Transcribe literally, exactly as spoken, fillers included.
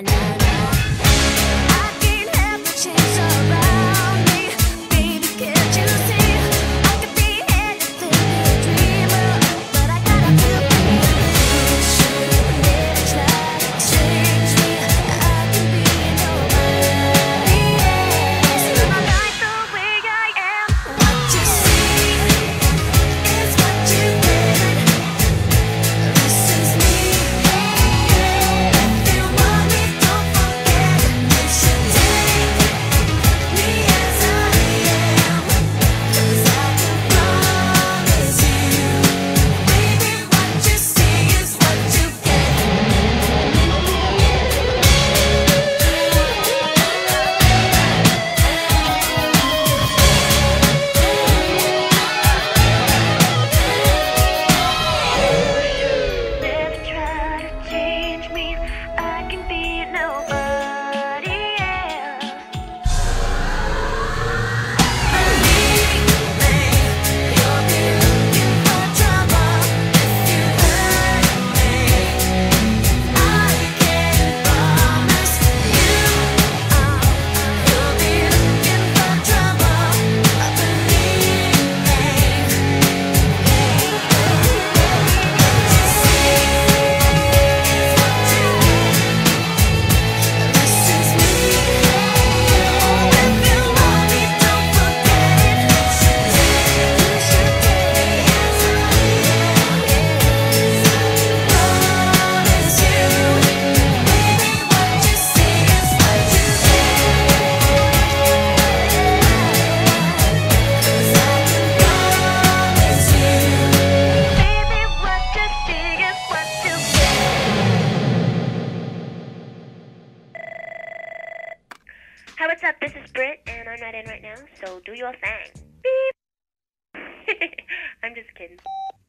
nah, nah, nah. I can't help but change around me. Baby, can't you see? I could be anything you dream of, but I gotta feel free. You should never try to change me. I can be nobody else. I like the way I am. What you see is what you get. This is me. If you want me, don't forget. You should take me as I am. 'Cause I can promise you, baby, what you see is what you get. Never try to change me. I can be nobody else. Believe me, you'll be looking for trouble if you hurt me. I can promise you, you'll be looking for trouble. Believe me. This is me. Oh, if you want me, don't forget it. You should take, you should take as I am. Promise you, baby, what you see is what you get. 'Cause I can promise you, baby, what you see is what you get. Hi, what's up? This is Britt, and I'm not in right now, so do your thing. Beep. I'm just kidding.